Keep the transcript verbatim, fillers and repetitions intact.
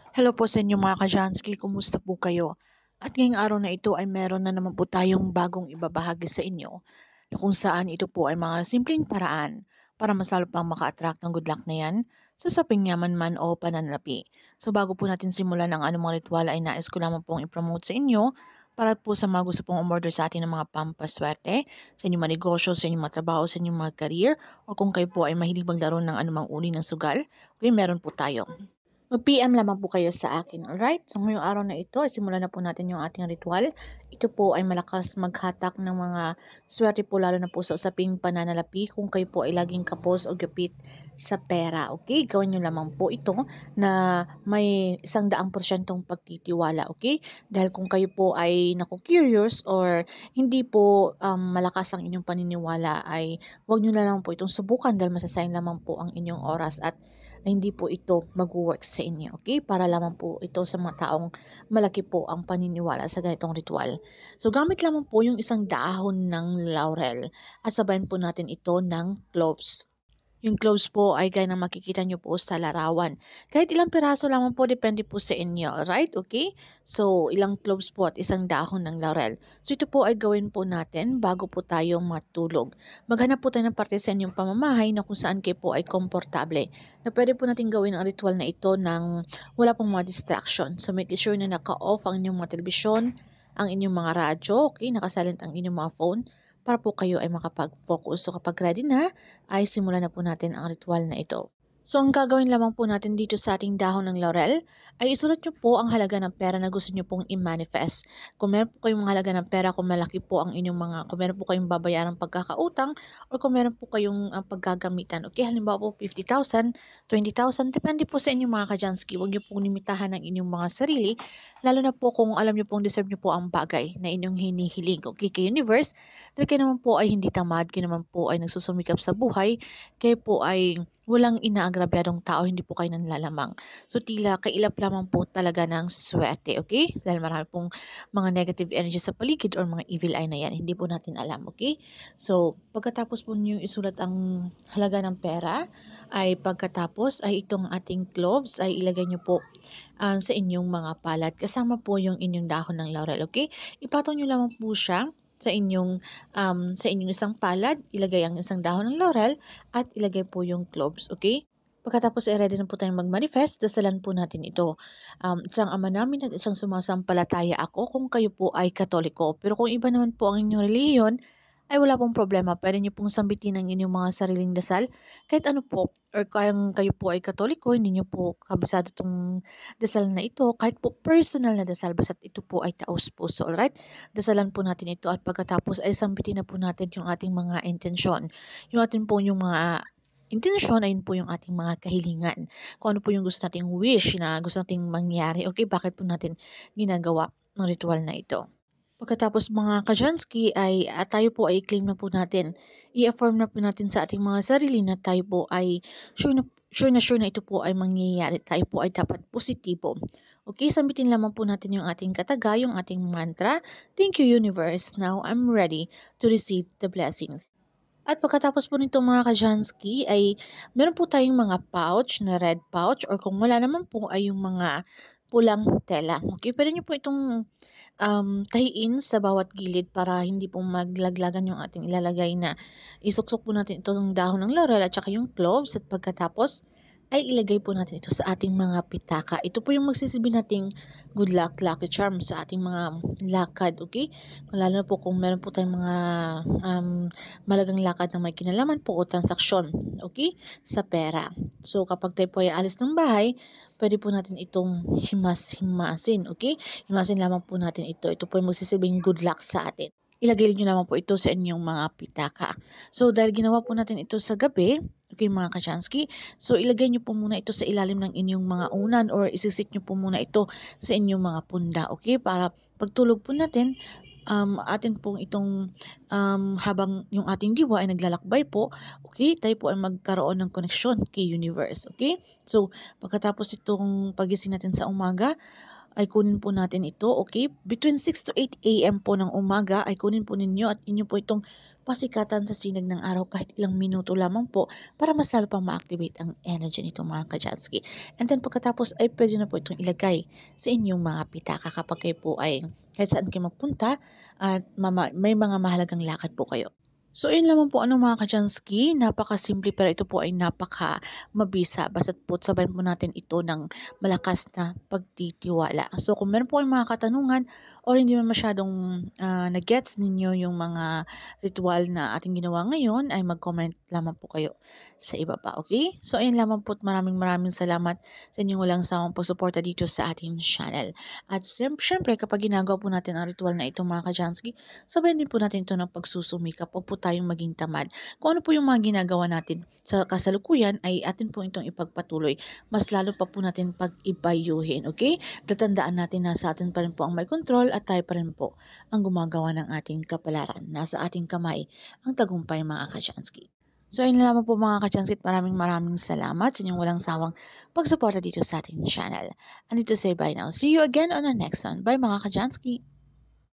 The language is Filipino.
Hello po sa inyo mga ka-Jansky, kumusta po kayo? At ngayong araw na ito ay meron na naman po tayong bagong ibabahagi sa inyo na kung saan ito po ay mga simpleng paraan para mas lalo pang maka-attract ng good luck na yan sa saping yaman man o pananalapi. So bago po natin simulan ang anumang ritual ay nais ko lamang pong i-promote sa inyo para po sa mga gusto pong umorder sa atin ng mga pampaswerte, sa inyong mga negosyo, sa inyong mga trabaho, sa inyong mga career, o kung kayo po ay mahilig maglaro ng anumang uri ng sugal, okay, meron po tayo. Mag-P M lamang po kayo sa akin, alright? So ngayong araw na ito, ay simulan na po natin yung ating ritual. Ito po ay malakas maghatak ng mga swerte po lalo na po sa usaping pananalapi kung kayo po ay laging kapos o gapit sa pera, okay? Gawin nyo lamang po ito na may isang daang porsyentong pagtitiwala, okay? Dahil kung kayo po ay naku-curious or hindi po um, malakas ang inyong paniniwala ay huwag nyo na lang po itong subukan dahil masasayang lamang po ang inyong oras at hindi po ito mag-work sa inyo, okay? Para lamang po ito sa mga taong malaki po ang paniniwala sa ganitong ritual. So, gamit lamang po yung isang dahon ng laurel at sabayan po natin ito ng cloves. Yung cloves po ay gaya ng makikita nyo po sa larawan. Kahit ilang piraso lamang po, depende po sa inyo, alright? Okay? So, ilang cloves po at isang dahon ng laurel. So, ito po ay gawin po natin bago po tayo matulog. Maghanap po tayo ng parte sa inyong pamamahay na kung saan kayo po ay komportable. Na pwede po natin gawin ang ritual na ito ng wala pong mga distraction. So, make sure na naka-off ang inyong mga telebisyon, ang inyong mga radyo, okay? Nakasilent ang inyong mga phone para po kayo ay makapag-focus. So kapag ready na, ay simulan na po natin ang ritual na ito. So ang gagawin lamang po natin dito sa ating dahon ng laurel ay isulat nyo po ang halaga ng pera na gusto nyo pong i-manifest. Kung meron po kayong halaga ng pera, kung malaki po ang inyong mga, kung meron po kayong babayarang pagkakautang, or kung meron po kayong uh, paggagamitan. Okay, halimbawa po fifty thousand, twenty thousand, depende po sa inyong mga ka-Jansky. Huwag nyo pong limitahan ang inyong mga sarili, lalo na po kung alam nyo pong deserve nyo po ang bagay na inyong hinihiling. Okay, kay universe, dahil kayo naman po ay hindi tamad, kayo naman po ay nagsusumikap sa buhay, kayo po ay walang inaagrabyadong tao, hindi po kayo nanlalamang. So tila kailap lamang po talaga ng swerte, okay? Dahil marami pong mga negative energy sa paligid or mga evil eye na yan, hindi po natin alam, okay? So pagkatapos po niyo isulat ang halaga ng pera, ay pagkatapos ay itong ating cloves ay ilagay niyo po uh, sa inyong mga palad. Kasama po yung inyong dahon ng laurel, okay? Ipatong niyo lamang po siya sa inyong um, sa inyong isang palad, ilagay ang isang dahon ng laurel at ilagay po yung cloves, okay? Pagkatapos ay ready na po tayong mag-manifest, dasalan po natin ito. Um, isang ama namin at isang sumasampalataya ako kung kayo po ay katoliko. Pero kung iba naman po ang inyong reliyon, ay wala pong problema. Pwede niyo pong sambitin ang inyong mga sariling dasal. Kahit ano po, or kayang kayo po ay katoliko, hindi niyo po kabisado itong dasal na ito. Kahit po personal na dasal, basta ito po ay taos puso, alright? Dasalan po natin ito at pagkatapos ay sambitin na po natin yung ating mga intensyon. Yung ating po yung mga intensyon, ayun po yung ating mga kahilingan. Kung ano po yung gusto nating wish na gusto nating mangyari, okay, bakit po natin ginagawa ng ritual na ito. Pagkatapos mga ka-Jansky ay uh, tayo po ay i-claim na po natin, i-affirm na po natin sa ating mga sarili na tayo po ay sure na sure na, sure na ito po ay mangyayari. Tayo po ay dapat positibo. Okay, sambitin lamang po natin yung ating kataga, yung ating mantra. Thank you universe, now I'm ready to receive the blessings. At pagkatapos po nitong mga ka-Jansky ay meron po tayong mga pouch na red pouch or kung wala naman po ay yung mga pulang tela. Okay, pwede nyo po itong um, tahiin sa bawat gilid para hindi po maglaglagan yung ating ilalagay na isuksok po natin itong dahon ng laurel at saka yung cloves at pagkatapos ay ilagay po natin ito sa ating mga pitaka. Ito po yung magsisibi nating good luck, lucky charm sa ating mga lakad, okay? Lalo na po kung meron po tayong mga um, malagang lakad na may kinalaman po o transaksyon, okay? Sa pera. So kapag tayo po ay alis ng bahay, pwede po natin itong himas-himasin, okay? Himasin lamang po natin ito. Ito po yung magsisibing good luck sa atin. Ilagay nyo naman po ito sa inyong mga pitaka. So, dahil ginawa po natin ito sa gabi, okay mga ka-Jansky, so ilagay nyo po muna ito sa ilalim ng inyong mga unan or isisit nyo po muna ito sa inyong mga punda, okay? Para pagtulog po natin, um, atin pong itong um, habang yung ating diwa ay naglalakbay po, okay? Tayo po ay magkaroon ng koneksyon kay universe, okay? So, pagkatapos itong pagising natin sa umaga, ay kunin po natin ito, okay? Between six to eight a m po ng umaga ay kunin po ninyo at inyo po itong pasikatan sa sinag ng araw kahit ilang minuto lamang po para mas lalo pang ma-activate ang energy nito mga kajanski. And then pagkatapos ay pwede na po itong ilagay sa inyong mga pitaka kapag kayo po ay kahit saan kayo magpunta at mama, may mga mahalagang lakad po kayo. So, yun lamang po ano mga kajanski, napaka-simple pero ito po ay napaka-mabisa. Basta't po sabayan po natin ito ng malakas na pagtitiwala. So, kung meron po kayong mga katanungan o hindi man masyadong uh, na-gets ninyo yung mga ritual na ating ginawa ngayon, ay mag-comment lamang po kayo sa ibaba, okay? So, ayun lamang po at maraming maraming salamat sa inyong walang sawang pagsuporta dito sa ating channel. At syempre, kapag ginagawa po natin ang ritual na ito mga kajanski, sabayan din po natin ito ng pagsusumikap. Huwag po tayong maging tamad. Kung ano po yung mga ginagawa natin sa kasalukuyan ay atin po itong ipagpatuloy. Mas lalo pa po natin pag-ibayuhin, okay? Tatandaan natin na sa atin pa rin po ang may control at tayo pa rin po ang gumagawa ng ating kapalaran. Nasa ating kamay ang tagumpay mga kajanski. So, ayun lamang po mga kajanski at maraming maraming salamat sa inyong walang sawang pagsuporta dito sa ating channel. Andito say bye now. See you again on the next one. Bye mga kajanski!